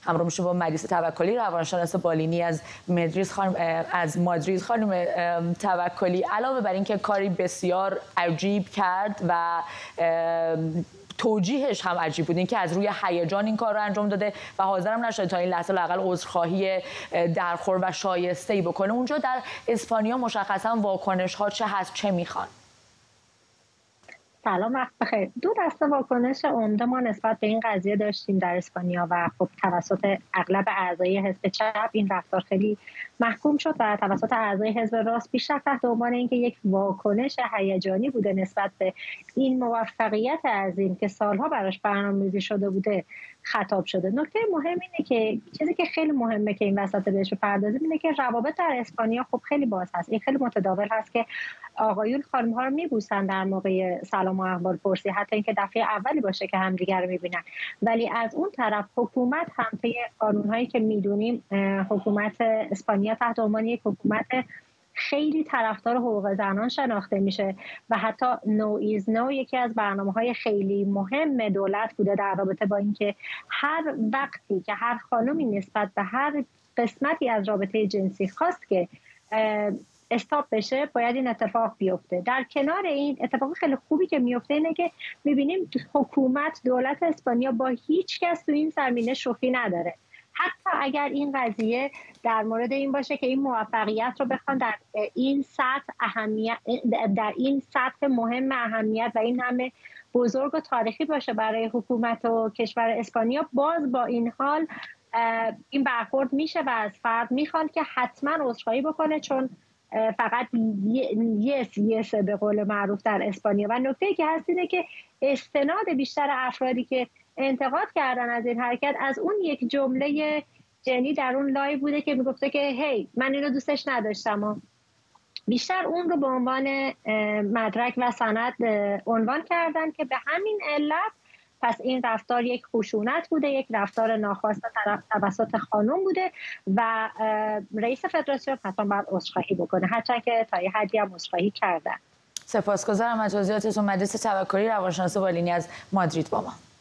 همراه میشه با مجلس توکلی روانشناس بالینی از مادرید خانم توکلی. علاوه بر اینکه کاری بسیار عجیب کرد و توجیهش هم عجیب بود، اینکه از روی هیجان این کار رو انجام داده و حاضرم نشده تا این لحظه لااقل عذرخواهی درخور و شایسته‌ای بکنه. اونجا در اسپانیا مشخصا واکنش ها چه هست، چه میخوان؟ سلام، وقت بخیر. دو دسته واکنش عمده ما نسبت به این قضیه داشتیم در اسپانیا و خب توسط اغلب اعضای حزب چپ این رفتار خیلی محکوم شد و توسط اعضای حزب راست بیشتر تحت عنوان اینکه یک واکنش هیجانی بوده نسبت به این موفقیت عظیم که سالها براش برنامه‌ریزی شده بوده خطاب شده. نکته مهم اینه که چیزی که خیلی مهمه که این وسط بهش بپردازیم اینه که روابط در اسپانیا خب خیلی باز هست. این خیلی متداول هست که آقایون خانم‌ها رو میبوسن در موقع سلام و احوال پرسی، حتی اینکه دفعه اولی باشه که همدیگر رو میبینن. ولی از اون طرف حکومت هم طی قانون‌هایی که میدونیم حکومت اسپانیا تحت عنوان یک حکومت خیلی طرفدار حقوق زنان شناخته میشه و حتی نو ایز نو یکی از برنامه‌های خیلی مهم دولت بوده در رابطه با اینکه هر وقتی که هر خانمی نسبت به هر قسمتی از رابطه جنسی خواست که استاپ بشه باید این اتفاق بیفته. در کنار این اتفاق خیلی خوبی که میفته اینه که میبینیم حکومت دولت اسپانیا با هیچ کس تو این زمینه شوخی نداره. حتی اگر این قضیه در مورد این باشه که این موفقیت رو بخوان در این سطح مهم اهمیت و این همه بزرگ و تاریخی باشه برای حکومت و کشور اسپانیا، باز با این حال این برخورد میشه و از فرد میخوان که حتما عذرخواهی بکنه، چون فقط یس به قول معروف در اسپانیا. و نکته که هست اینه که استناد بیشتر افرادی که انتقاد کردن از این حرکت از اون یک جمله جنی در اون لایو بوده که میگفته که هی من اینو دوستش نداشتم و بیشتر اون رو به عنوان مدرک و سند عنوان کردن که به همین علت پس این رفتار یک خشونت بوده، یک رفتار ناخواسته توسط خانم بوده و رئیس فدراسیون حتما باید عذرخواهی بکنه، هرچند که تا یه حدی هم عذرخواهی کردن. سپاسگزارم از توضیحاتتون. مجلس توکلی روانشناس بالینی از مادرید با ما.